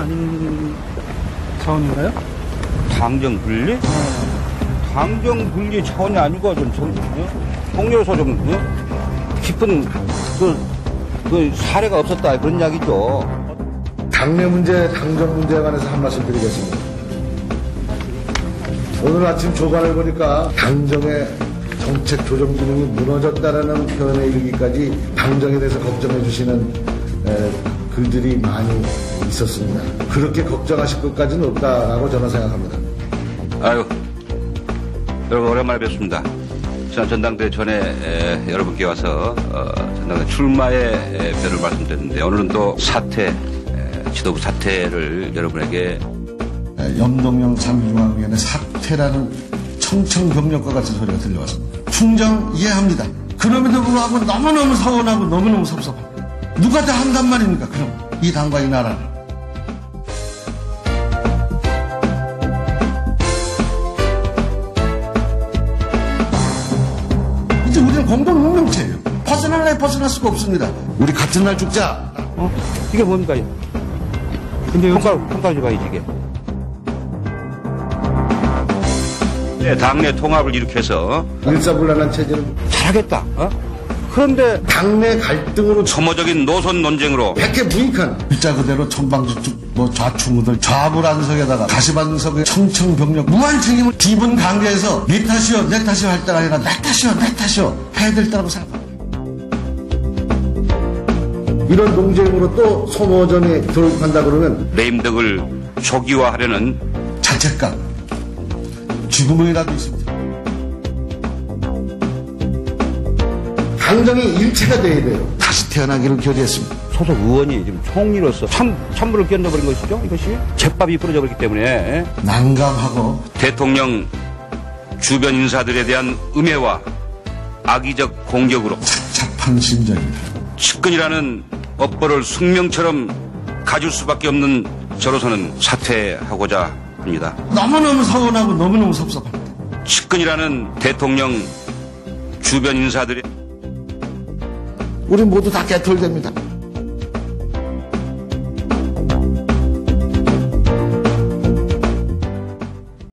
아닌 차원인가요? 당정 분리? 당정 분리 차원이 아니고 좀 통렬해서 좀 깊은 그 사례가 없었다 그런 이야기죠. 당내 문제, 당정 문제에 관해서 한 말씀 드리겠습니다. 오늘 아침 조간을 보니까 당정의 정책 조정 기능이 무너졌다라는 표현에 이르기까지 당정에 대해서 걱정해 주시는 글들이 많이 있었습니다. 그렇게 걱정하실 것까지는 없다라고 저는 생각합니다. 아유, 여러분 오랜만에 뵙습니다. 지난 전당대 전에 여러분께 와서 전당대 출마의 배를 말씀드렸는데 오늘은 또 지도부 사퇴를 여러분에게 염동영 참여중앙위원회 사퇴라는 청청병력과 같은 소리가 들려왔습니다. 충정 이해합니다. 그럼에도 불구하고 너무너무 서운하고 너무너무 섭섭합니다. 누가 다 한단 말입니까? 그럼 이 당과 이 나라는. 이제 우리는 공동 운명체예요. 벗어날 수가 없습니다. 우리 같은 날 죽자. 이게 뭡니까? 근데 평가를 봐야지 이게. 네, 당내 통합을 일으켜서 일사불란한 체제는 잘하겠다. 그런데 당내 갈등으로 혐오적인 노선 논쟁으로 백해무익한 글자 그대로 천방지축 좌충우들 좌불안석에다가 가시반석의 청청병력 무한 책임을 기분 관계에서 네 탓이요 내 탓이요 할 때가 아니라 내 탓이요 해야 될 때라고 생각합니다. 이런 논쟁으로 또 소모전에 돌입한다 그러면 레임덕을 조기화하려는 자책감 쥐구멍이라도 있습니다. 당정이 일체가 돼야 돼요. 다시 태어나기를 결의했습니다. 소속 의원이 지금 총리로서 찬물을 끼얹어버린 것이죠. 이것이 제밥이 부러져버렸기 때문에 난감하고 대통령 주변 인사들에 대한 음해와 악의적 공격으로 착잡한 심정입니다. 측근이라는 업보를 숙명처럼 가질 수밖에 없는 저로서는 사퇴하고자 합니다. 너무너무 서운하고 너무너무 섭섭합니다. 측근이라는 대통령 주변 인사들의 우리 모두 다 개털됩니다.